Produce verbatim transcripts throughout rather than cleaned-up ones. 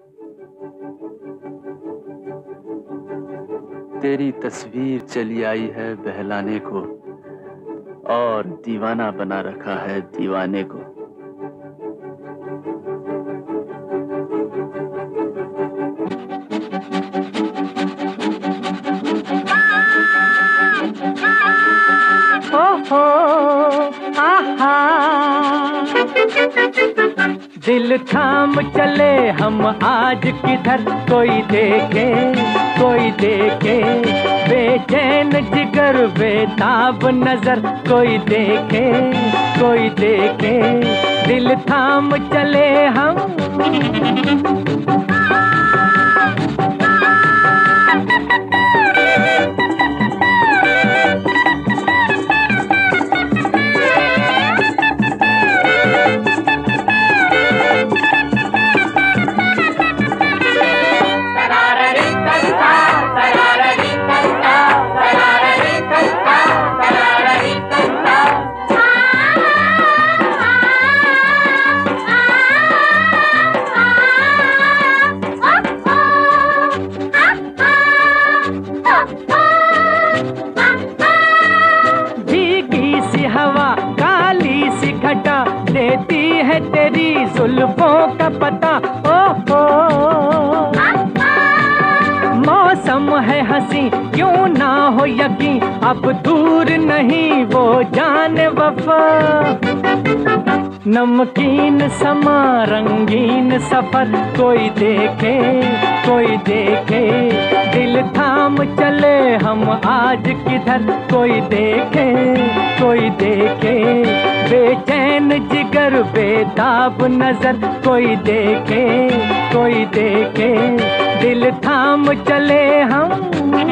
तेरी तस्वीर चली आई है बहलाने को और दीवाना बना रखा है दीवाने को। ओहो आहा दिल थाम चले हम आज किधर, कोई देखे कोई देखे बेचैन जिगर बेताब नजर, कोई देखे कोई देखे दिल थाम चले हम। देती है तेरी जुल्फों का पता, ओहो मौसम है हंसी क्यों ना हो यकीन, अब दूर नहीं वो जाने वफा। नमकीन समा रंगीन सफर, कोई देखे कोई देखे दिल थाम चले हम आज किधर, कोई देखे कोई देखे बेचैन जिगर बेताब नजर, कोई देखे कोई देखे दिल थाम चले हम।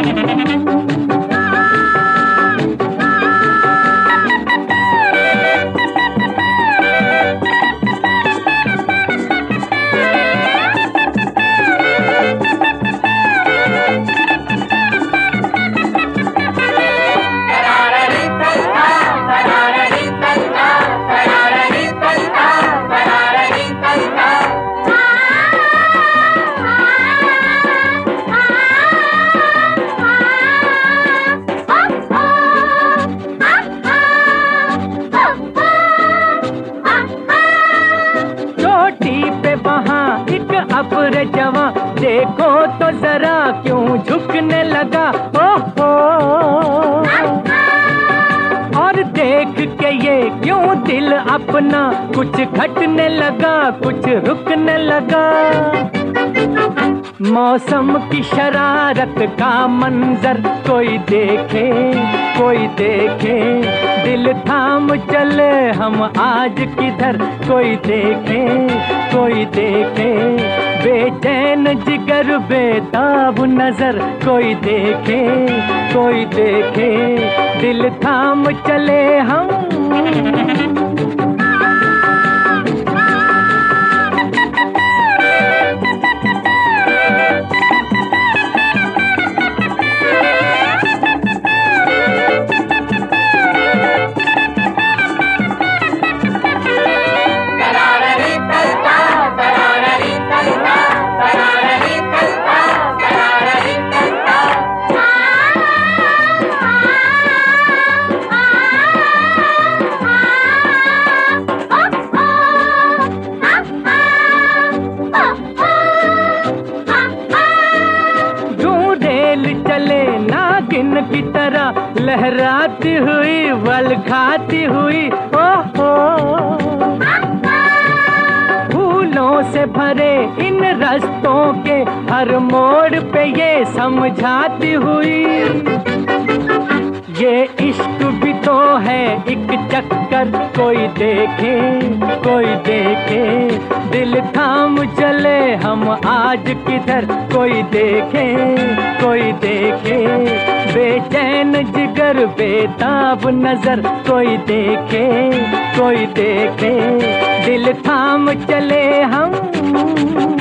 अब्र जवां देखो तो जरा क्यों झुकने लगा, ओहो और देख के ये क्यों दिल अपना कुछ घटने लगा कुछ रुकने लगा। मौसम की शरारत का मंजर, कोई देखे कोई देखे दिल थाम चले हम आज किधर, कोई देखे कोई देखे बेचैन जिगर बेताब नजर, कोई देखे कोई देखे दिल थाम चले हम। की तरह लहराती हुई वल खाती हुई, ओहो फूलों से भरे इन रास्तों के हर मोड़ पे ये समझाती हुई। ये इश्क भी तो है एक चक्कर, कोई देखे कोई देखे दिल थाम चले हम आज किधर, कोई देखे कोई देखे बेचैन जिगर बेताब नजर, कोई देखे कोई देखे दिल थाम चले हम।